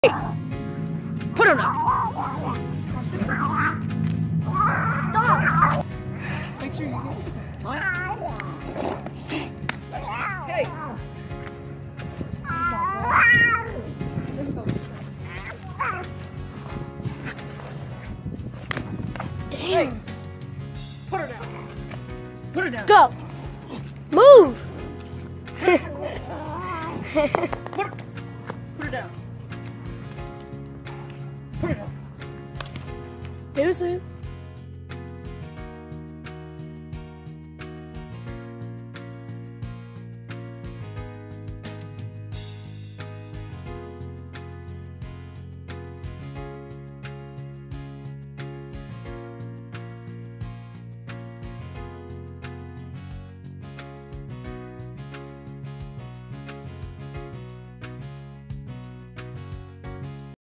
Hey, put her down. Stop. Make sure you get it. Hey. Damn. Hey. Put her down. Put her down. Go. Move. Put her down. Put her down. Deuces.